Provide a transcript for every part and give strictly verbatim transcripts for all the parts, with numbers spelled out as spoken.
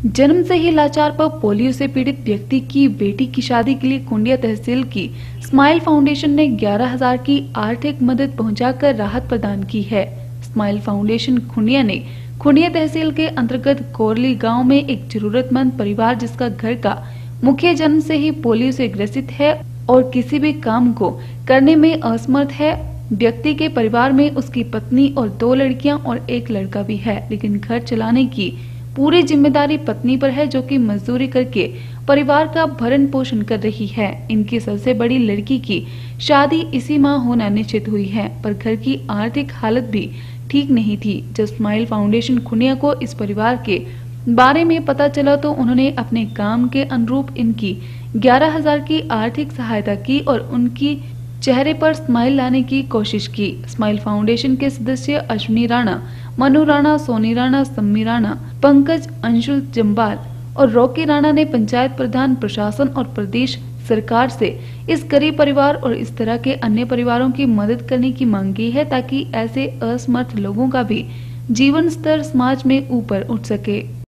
जन्म से ही लाचार पर पोलियो से पीड़ित व्यक्ति की बेटी की शादी के लिए खुंडिया तहसील की स्माइल फाउंडेशन ने ग्यारह हजार की आर्थिक मदद पहुंचाकर राहत प्रदान की है। स्माइल फाउंडेशन खुंडिया ने खुंडिया तहसील के अंतर्गत कोरली गांव में एक जरूरतमंद परिवार जिसका घर का मुखिया जन्म से ही पोलियो से ग्रसित है और किसी भी काम को करने में असमर्थ है। व्यक्ति के परिवार में उसकी पत्नी और दो लड़कियां और एक लड़का भी है, लेकिन घर चलाने की पूरी जिम्मेदारी पत्नी पर है, जो कि मजदूरी करके परिवार का भरण पोषण कर रही है। इनकी सबसे बड़ी लड़की की शादी इसी माह होना निश्चित हुई है, पर घर की आर्थिक हालत भी ठीक नहीं थी। जब स्माइल फाउंडेशन खुंडिया को इस परिवार के बारे में पता चला तो उन्होंने अपने काम के अनुरूप इनकी ग्यारह हजार की आर्थिक सहायता की और उनकी चेहरे पर स्माइल लाने की कोशिश की। स्माइल फाउंडेशन के सदस्य अश्विनी राणा, मनु राणा, सोनी राणा, सम्मी राणा, पंकज, अंशुल जम्बाल और रॉकी राणा ने पंचायत प्रधान, प्रशासन और प्रदेश सरकार से इस गरीब परिवार और इस तरह के अन्य परिवारों की मदद करने की मांग की है, ताकि ऐसे असमर्थ लोगों का भी जीवन स्तर समाज में ऊपर उठ सके।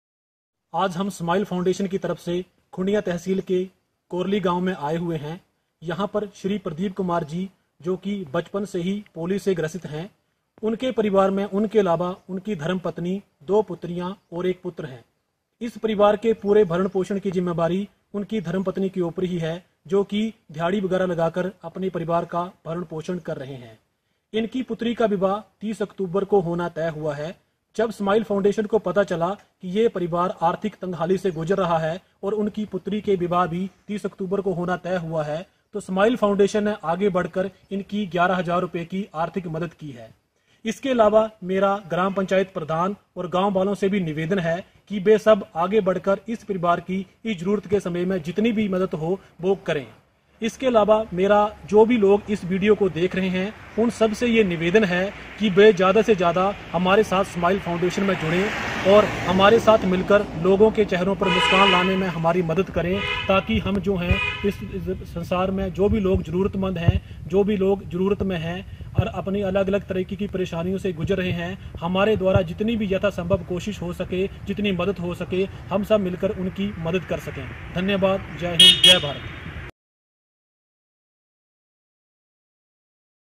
आज हम स्माइल फाउंडेशन की तरफ से खुंडिया तहसील के कोरली गांव में आए हुए हैं। यहाँ पर श्री प्रदीप कुमार जी, जो कि बचपन से ही पोलियो से ग्रसित हैं, उनके परिवार में उनके अलावा उनकी धर्मपत्नी, दो पुत्रियां और एक पुत्र हैं। इस परिवार के पूरे भरण पोषण की जिम्मेदारी उनकी धर्मपत्नी के ऊपर ही है, जो कि दिहाड़ी वगैरह लगाकर अपने परिवार का भरण पोषण कर रहे हैं। इनकी पुत्री का विवाह तीस अक्टूबर को होना तय हुआ है। जब स्माइल फाउंडेशन को पता चला कि ये परिवार आर्थिक तंगहाली से गुजर रहा है और उनकी पुत्री के विवाह भी तीस अक्टूबर को होना तय हुआ है, तो स्माइल फाउंडेशन ने आगे बढ़कर इनकी ग्यारह हजार रुपए की आर्थिक मदद की है। इसके अलावा मेरा ग्राम पंचायत प्रधान और गांव वालों से भी निवेदन है कि वे सब आगे बढ़कर इस परिवार की इस जरूरत के समय में जितनी भी मदद हो वो करें। इसके अलावा मेरा जो भी लोग इस वीडियो को देख रहे हैं, उन सब से ये निवेदन है कि वे ज़्यादा से ज़्यादा हमारे साथ स्माइल फाउंडेशन में जुड़ें और हमारे साथ मिलकर लोगों के चेहरों पर मुस्कान लाने में हमारी मदद करें, ताकि हम जो हैं इस, इस संसार में जो भी लोग ज़रूरतमंद हैं, जो भी लोग ज़रूरत में हैं और अपनी अलग अलग तरीके की परेशानियों से गुजर रहे हैं, हमारे द्वारा जितनी भी यथासंभव कोशिश हो सके, जितनी मदद हो सके, हम सब मिलकर उनकी मदद कर सकें। धन्यवाद। जय हिंद, जय भारत।